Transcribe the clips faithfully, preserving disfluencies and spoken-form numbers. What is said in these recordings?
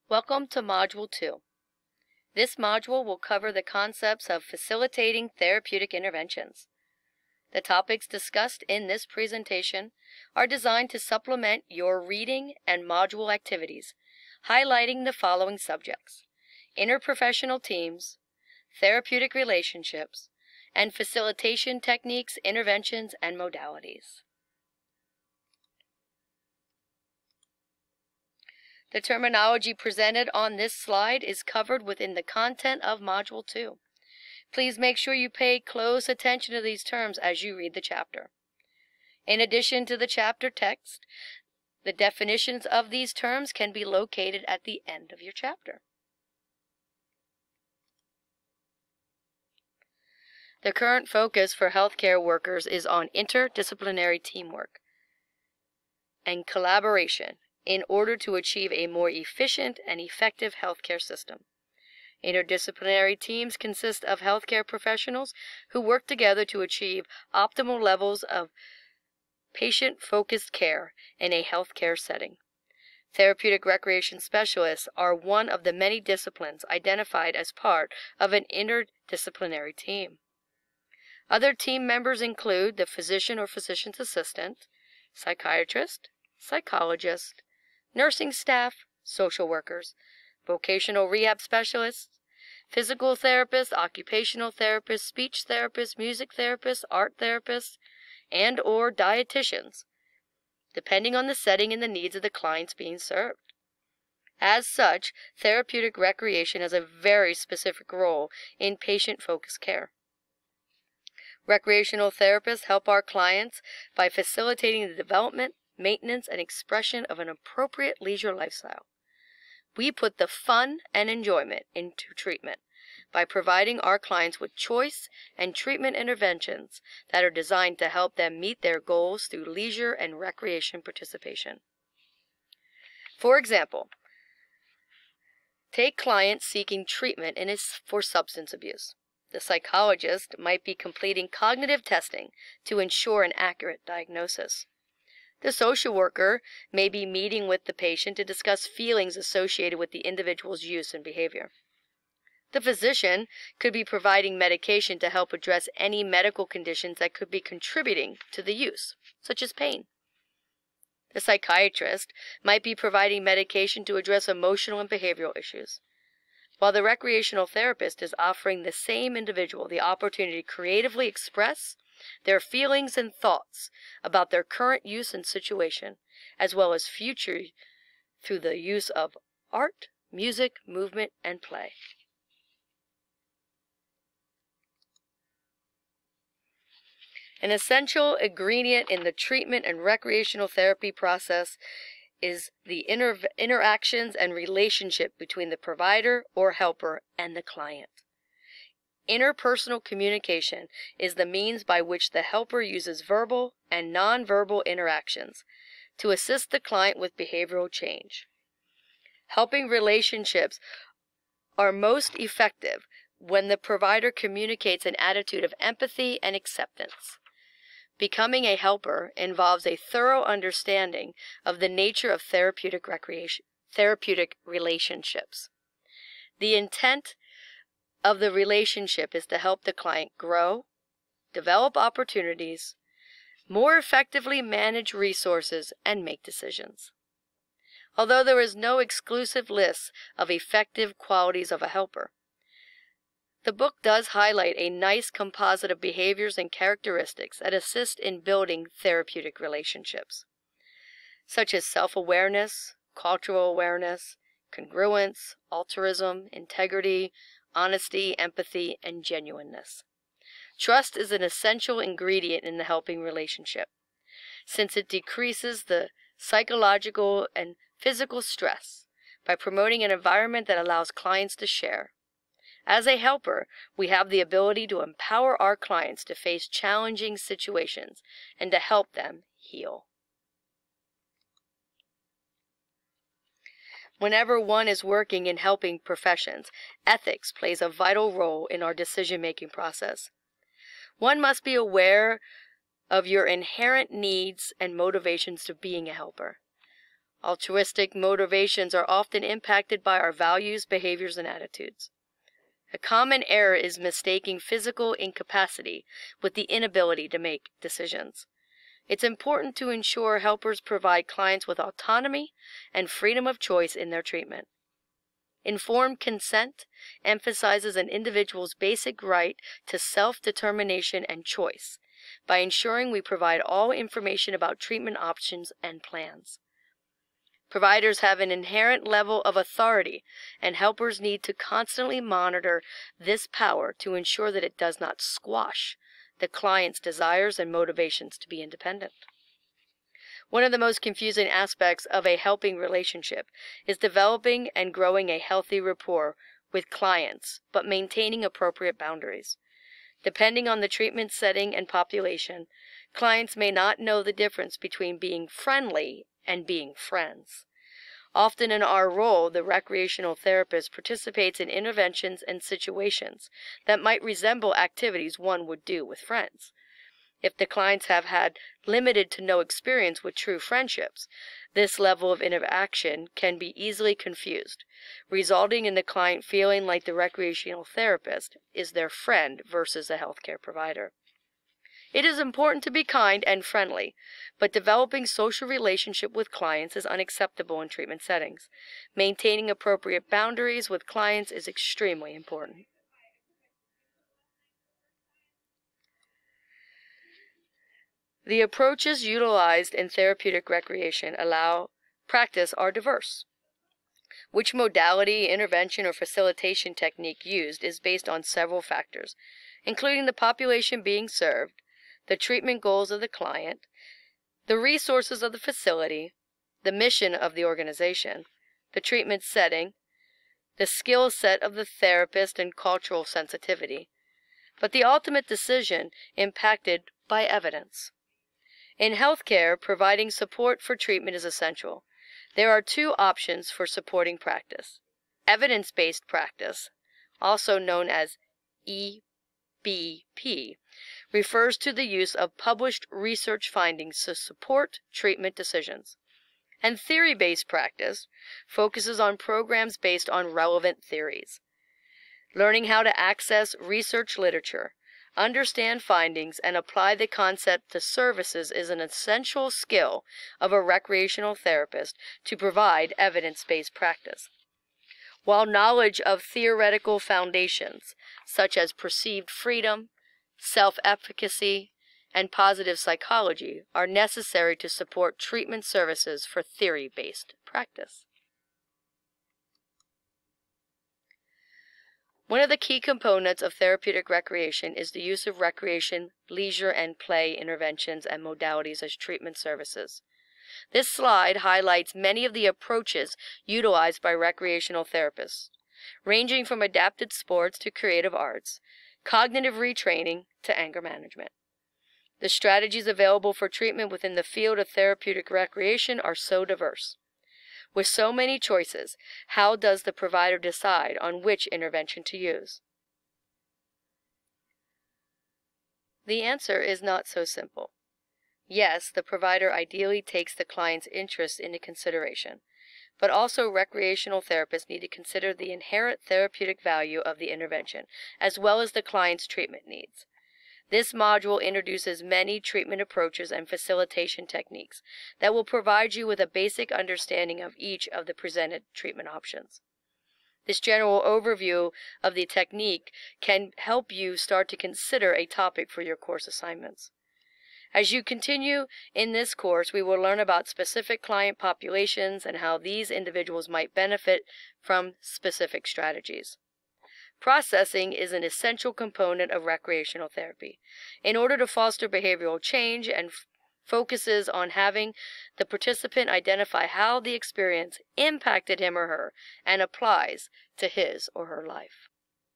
Welcome to Module two. This module will cover the concepts of facilitating therapeutic interventions. The topics discussed in this presentation are designed to supplement your reading and module activities, highlighting the following subjects: interprofessional teams, therapeutic relationships, and facilitation techniques, interventions, and modalities. The terminology presented on this slide is covered within the content of Module two. Please make sure you pay close attention to these terms as you read the chapter. In addition to the chapter text, the definitions of these terms can be located at the end of your chapter. The current focus for healthcare workers is on interdisciplinary teamwork and collaboration in order to achieve a more efficient and effective healthcare system. Interdisciplinary teams consist of healthcare professionals who work together to achieve optimal levels of patient-focused care in a healthcare setting. Therapeutic recreation specialists are one of the many disciplines identified as part of an interdisciplinary team. Other team members include the physician or physician's assistant, psychiatrist, psychologist, nursing staff, social workers, vocational rehab specialists, physical therapists, occupational therapists, speech therapists, music therapists, art therapists, and or dietitians, depending on the setting and the needs of the clients being served. As such, therapeutic recreation has a very specific role in patient-focused care. Recreational therapists help our clients by facilitating the development, maintenance, and expression of an appropriate leisure lifestyle. We put the fun and enjoyment into treatment by providing our clients with choice and treatment interventions that are designed to help them meet their goals through leisure and recreation participation. For example, take clients seeking treatment in his, for substance abuse. The psychologist might be completing cognitive testing to ensure an accurate diagnosis. The social worker may be meeting with the patient to discuss feelings associated with the individual's use and behavior. The physician could be providing medication to help address any medical conditions that could be contributing to the use, such as pain. The psychiatrist might be providing medication to address emotional and behavioral issues, while the recreational therapist is offering the same individual the opportunity to creatively express their feelings and thoughts about their current use and situation, as well as future through the use of art, music, movement, and play. An essential ingredient in the treatment and recreational therapy process is the inter interactions and relationship between the provider or helper and the client. Interpersonal communication is the means by which the helper uses verbal and nonverbal interactions to assist the client with behavioral change. Helping relationships are most effective when the provider communicates an attitude of empathy and acceptance. Becoming a helper involves a thorough understanding of the nature of therapeutic recreation, therapeutic relationships. The intent of the relationship is to help the client grow, develop opportunities, more effectively manage resources, and make decisions. Although there is no exclusive list of effective qualities of a helper, the book does highlight a nice composite of behaviors and characteristics that assist in building therapeutic relationships, such as self-awareness, cultural awareness, congruence, altruism, integrity, honesty, empathy, and genuineness. Trust is an essential ingredient in the helping relationship, since it decreases the psychological and physical stress by promoting an environment that allows clients to share. As a helper, we have the ability to empower our clients to face challenging situations and to help them heal. Whenever one is working in helping professions, ethics plays a vital role in our decision-making process. One must be aware of your inherent needs and motivations to being a helper. Altruistic motivations are often impacted by our values, behaviors, and attitudes. A common error is mistaking physical incapacity with the inability to make decisions. It's important to ensure helpers provide clients with autonomy and freedom of choice in their treatment. Informed consent emphasizes an individual's basic right to self-determination and choice by ensuring we provide all information about treatment options and plans. Providers have an inherent level of authority, and helpers need to constantly monitor this power to ensure that it does not squash the client's desires and motivations to be independent. One of the most confusing aspects of a helping relationship is developing and growing a healthy rapport with clients, but maintaining appropriate boundaries. Depending on the treatment setting and population, clients may not know the difference between being friendly and being friends. Often in our role, the recreational therapist participates in interventions and situations that might resemble activities one would do with friends. If the clients have had limited to no experience with true friendships, this level of interaction can be easily confused, resulting in the client feeling like the recreational therapist is their friend versus a healthcare provider. It is important to be kind and friendly, but developing social relationship with clients is unacceptable in treatment settings. Maintaining appropriate boundaries with clients is extremely important. The approaches utilized in therapeutic recreation allow practice are diverse. Which modality, intervention, or facilitation technique used is based on several factors, including the population being served, the treatment goals of the client, the resources of the facility, the mission of the organization, the treatment setting, the skill set of the therapist, and cultural sensitivity, but the ultimate decision impacted by evidence. In healthcare, providing support for treatment is essential. There are two options for supporting practice. Evidence-based practice, also known as E B P, refers to the use of published research findings to support treatment decisions. And theory-based practice focuses on programs based on relevant theories. Learning how to access research literature, understand findings, and apply the concept to services is an essential skill of a recreational therapist to provide evidence-based practice. While knowledge of theoretical foundations, such as perceived freedom, self-efficacy, and positive psychology, are necessary to support treatment services for theory-based practice. One of the key components of therapeutic recreation is the use of recreation, leisure, and play interventions and modalities as treatment services. This slide highlights many of the approaches utilized by recreational therapists, ranging from adapted sports to creative arts, cognitive retraining to anger management. The strategies available for treatment within the field of therapeutic recreation are so diverse. With so many choices, how does the provider decide on which intervention to use? The answer is not so simple. Yes, the provider ideally takes the client's interests into consideration, but also recreational therapists need to consider the inherent therapeutic value of the intervention, as well as the client's treatment needs. This module introduces many treatment approaches and facilitation techniques that will provide you with a basic understanding of each of the presented treatment options. This general overview of the technique can help you start to consider a topic for your course assignments. As you continue in this course, we will learn about specific client populations and how these individuals might benefit from specific strategies. Processing is an essential component of recreational therapy. In order to foster behavioral change and f- focuses on having the participant identify how the experience impacted him or her and applies to his or her life.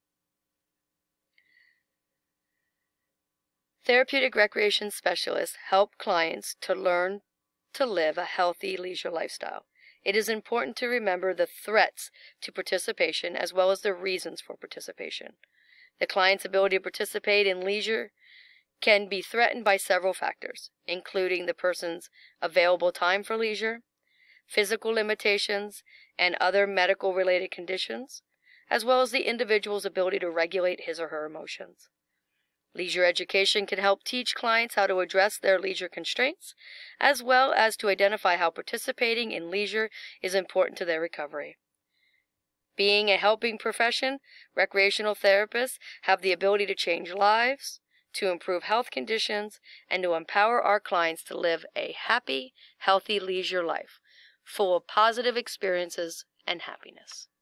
Therapeutic recreation specialists help clients to learn to live a healthy leisure lifestyle. It is important to remember the threats to participation as well as the reasons for participation. The client's ability to participate in leisure can be threatened by several factors, including the person's available time for leisure, physical limitations, and other medical-related conditions, as well as the individual's ability to regulate his or her emotions. Leisure education can help teach clients how to address their leisure constraints, as well as to identify how participating in leisure is important to their recovery. Being a helping profession, recreational therapists have the ability to change lives, to improve health conditions, and to empower our clients to live a happy, healthy leisure life, full of positive experiences and happiness.